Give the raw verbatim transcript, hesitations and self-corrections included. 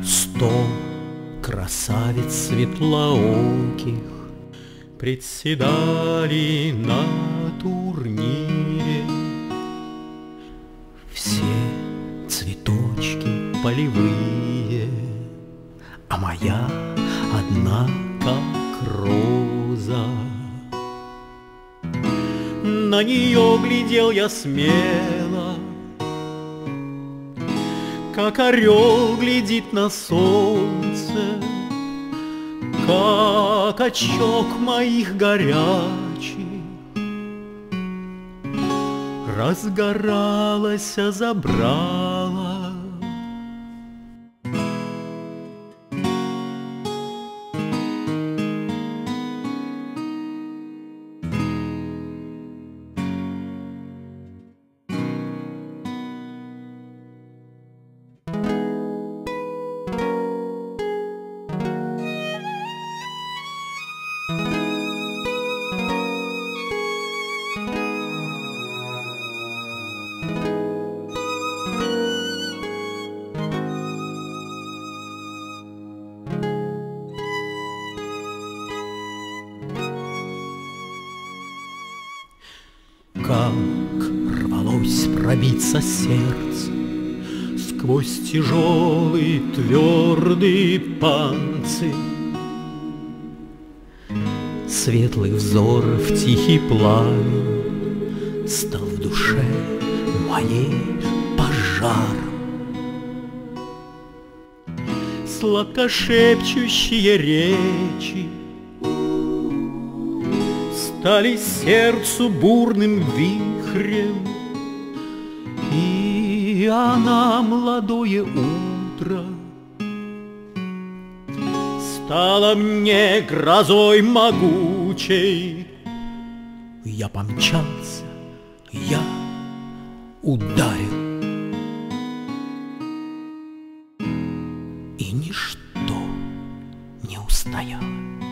Сто красавиц светлооких приседали на турнире. Все цветочки полевые, а моя одна как роза. На нее глядел я смело, как орел глядит на солнце, как очаг моих горячих разгоралась, забрала. Как рвалось пробиться сердце сквозь тяжелый твердый панцирь. Светлый взор в тихий пламень стал в душе моей пожаром. Сладкошепчущие речи стали сердцу бурным вихрем, и она, молодое утро, стала мне грозой могучей. Я помчался, я ударил, и ничто не устояло.